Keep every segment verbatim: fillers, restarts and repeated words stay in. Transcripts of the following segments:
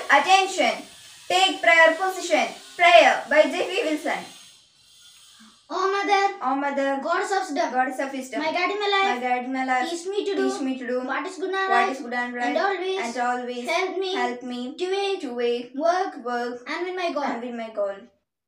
Attention! Take prayer position. Prayer by Jeffrey Wilson. Oh mother, oh mother, goddess of wisdom, goddess of wisdom, my guide in my life, my guide in my life, teach me to do, teach me to do what is good and what right, is good and right, and always, and always help me, help me to wait, to wait, work, work, and win my goal. and win my goal.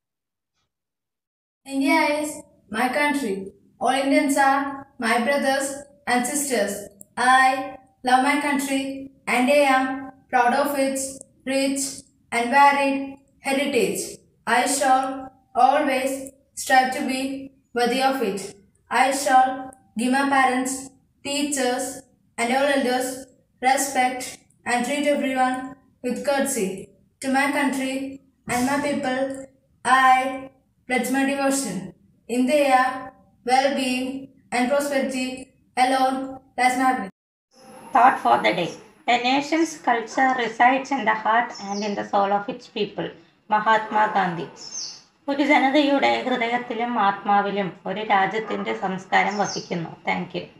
India is my country. All Indians are my brothers and sisters. I love my country and I am proud of its rich and varied heritage. I shall always strive to be worthy of it. I shall give my parents, teachers and all elders respect and treat everyone with courtesy. To my country and my people, I pledge my devotion. In their well-being and prosperity alone lies my happiness. Thought for the day. A nation's culture resides in the heart and in the soul of its people. Mahatma Gandhi. ഒരു ജനതയുടെ ഹൃദയത്തിലും ആത്മാവിലും ഒരു രാജ്യത്തിൻ്റെ സംസ്കാരം വസിക്കുന്നു. Thank you.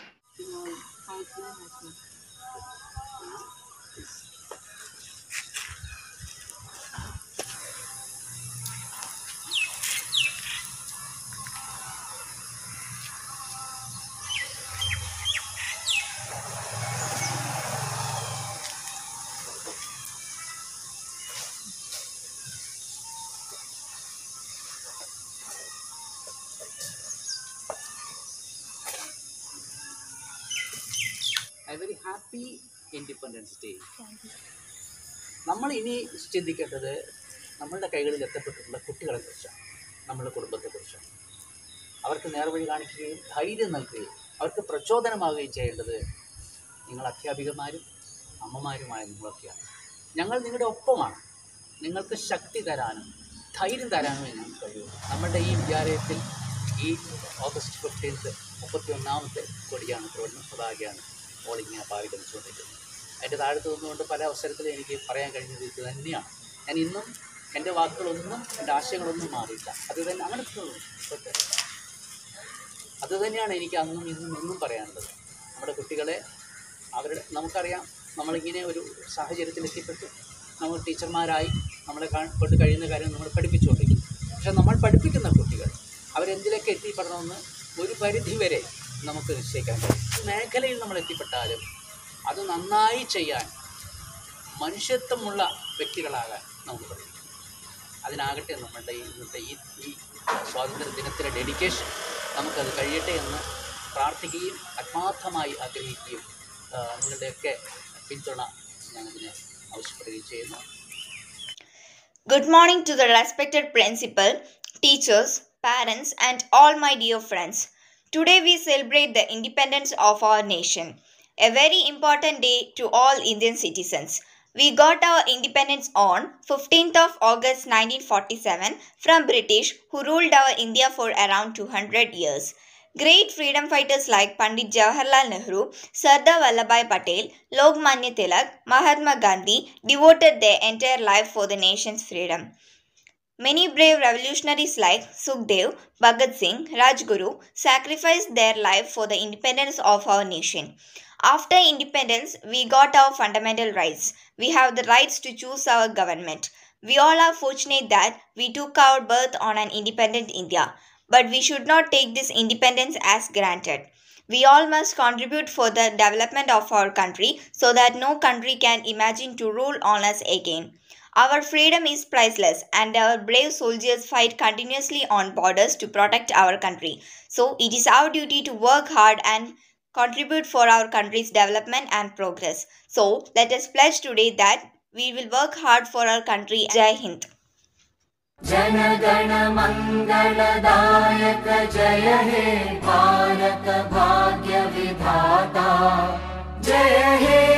A very happy Independence Day. നമ്മൾ ഇനി ചിന്തിക്കേണ്ടത് നമ്മളുടെ കൈകളിൽ എത്തപ്പെട്ടിട്ടുള്ള കുട്ടികളെക്കുറിച്ചാണ്, നമ്മളുടെ കുടുംബത്തെക്കുറിച്ചാണ്. അവർക്ക് നേർവഴി കാണിക്കുകയും ധൈര്യം നൽകുകയും അവർക്ക് പ്രചോദനമാവുകയും ചെയ്യേണ്ടത് നിങ്ങൾ അധ്യാപികമാരും അമ്മമാരുമായ നിങ്ങളൊക്കെയാണ്. ഞങ്ങൾ നിങ്ങളുടെ ഒപ്പമാണ്. നിങ്ങൾക്ക് ശക്തി തരാനും ധൈര്യം തരാനും ഞങ്ങൾക്ക് കഴിയും. നമ്മളുടെ ഈ വിദ്യാലയത്തിൽ ഈ ഓഗസ്റ്റ് ഫിഫ്റ്റീൻത്ത് മുപ്പത്തി ഒന്നാമത്തെ കൊടിയാണ്, ത്രിവർണ്ണ പതാകയാണ് ഓളിങ്ങനെ പാറി കളിച്ചുകൊണ്ടിരിക്കുന്നത്. അതിൻ്റെ താഴത്ത് നിന്നുകൊണ്ട് പല അവസരത്തിലും എനിക്ക് പറയാൻ കഴിഞ്ഞത് ഇത് തന്നെയാണ്. ഞാൻ ഇന്നും എൻ്റെ വാക്കുകളൊന്നും എൻ്റെ ആശയങ്ങളൊന്നും മാറിയില്ല. അത് തന്നെ അങ്ങനെ അത് തന്നെയാണ് എനിക്ക് അന്നും ഇന്നും എന്നും പറയാനുള്ളത്. നമ്മുടെ കുട്ടികളെ അവരുടെ നമുക്കറിയാം, നമ്മളിങ്ങനെ ഒരു സാഹചര്യത്തിൽ എത്തിപ്പെട്ടു, നമ്മൾ ടീച്ചർമാരായി നമ്മളെ കൊണ്ട് കഴിയുന്ന കാര്യം നമ്മൾ പഠിപ്പിച്ചുകൊണ്ടിരിക്കും. പക്ഷെ നമ്മൾ പഠിപ്പിക്കുന്ന കുട്ടികൾ അവരെന്തിലേക്ക് എത്തിപ്പെടണമെന്ന് ഒരു പരിധി വരെ നമുക്ക് നിശ്ചയിക്കാൻ കഴിയും. മേഖലയിൽ നമ്മൾ എത്തിപ്പെട്ടാലും അത് നന്നായി ചെയ്യാൻ മനുഷ്യത്വമുള്ള വ്യക്തികളാകാൻ നമുക്ക് കഴിയും. അതിനാകട്ടെ നമ്മളുടെ ഇന്നത്തെ ഈ ഈ സ്വാതന്ത്ര്യ ദിനത്തിലെ ഡെഡിക്കേഷൻ നമുക്കത് കഴിയട്ടെ എന്ന് പ്രാർത്ഥിക്കുകയും ആത്മാർത്ഥമായി ആഗ്രഹിക്കുകയും നിങ്ങളുടെയൊക്കെ പിന്തുണ ഞാനതിനെ ആവശ്യപ്പെടുകയും ചെയ്യുന്നു. Good morning to the respected principal, teachers, parents and all my dear friends. Today we celebrate the independence of our nation, a very important day to all Indian citizens. We got our independence on fifteenth of August nineteen forty-seven from British, who ruled our India for around two hundred years. Great freedom fighters like Pandit Jawaharlal Nehru, Sardar Vallabhbhai Patel, Lokmanya Tilak, Mahatma Gandhi devoted their entire life for the nation's freedom. Many brave revolutionaries like Sukhdev, Bhagat Singh, Rajguru sacrificed their life for the independence of our nation. After independence, we got our fundamental rights. We have the rights to choose our government. We all are fortunate that we took our birth on an independent India. But we should not take this independence as granted. We all must contribute for the development of our country so that no country can imagine to rule on us again. Our freedom is priceless and our brave soldiers fight continuously on borders to protect our country. So it is our duty to work hard and contribute for our country's development and progress. So let us pledge today that we will work hard for our country. Jai Hind. Jana Gana Mangala Dayaka Jaya He Bharat Bhagya Vidhata Jaya He